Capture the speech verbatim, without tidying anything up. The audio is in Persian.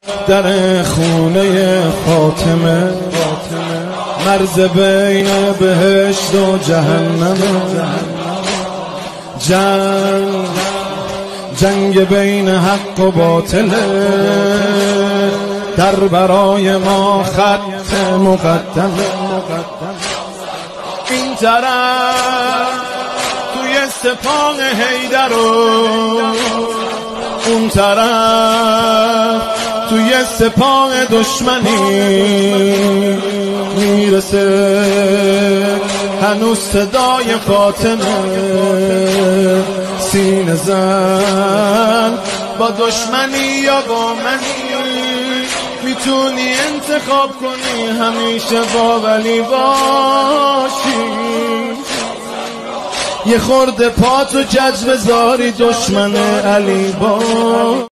در خونه فاطمه مرز بین بهشت و جهنم. جنگ جنگ بین حق و باطل، در برای ما خط مقدم. این طرف توی سپاه حیدر و اون طرف توی سپاه دشمنی میرسه هنوز صدای فاطمه. سینه زن با دشمنی یا با منی، میتونی انتخاب کنی همیشه با ولی باشی. یه خورده پاتو کج بذاری دشمن علی با